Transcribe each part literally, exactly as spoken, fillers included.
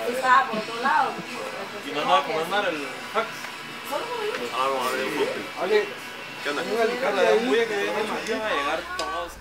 estaba por otro lado. Y no andaba como andar el fax. Ah, vamos a ver el bote. Ale, ¿Qué onda? un alicate La de ahí. bulla que viene aquí van a llegar todos.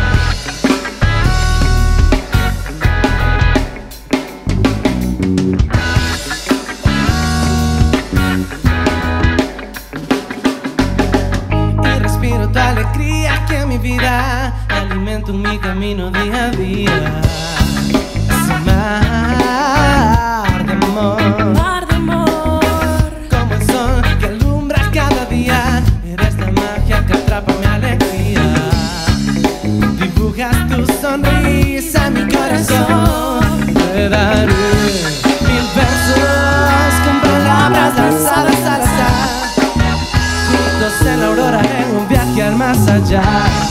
Y respiro tu alegría que mi vida alimento en mi camino día a día. Ese mar de amor, Mar de amor. como el sol que alumbra cada día. Eres la magia que atrapa mi alegría. Dibujas tu sonrisa en mi corazón. Te daré mil versos con palabras lanzadas al azar. Juntos en la aurora en un viaje al más allá.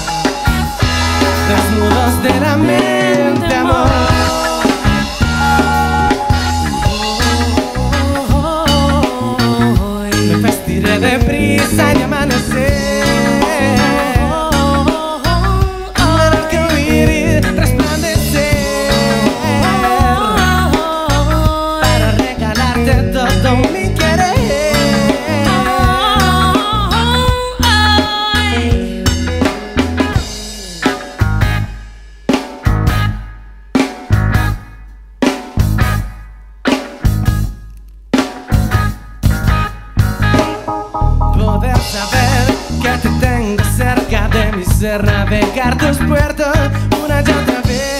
Desnudos de la mente, amor. Me vestiré de prisa y amanecer. Al arcoíris resplandecer. Para regalarte todo mi querer. Poder saber que te tengo cerca de mi ser, navegar tus puertos una y otra vez.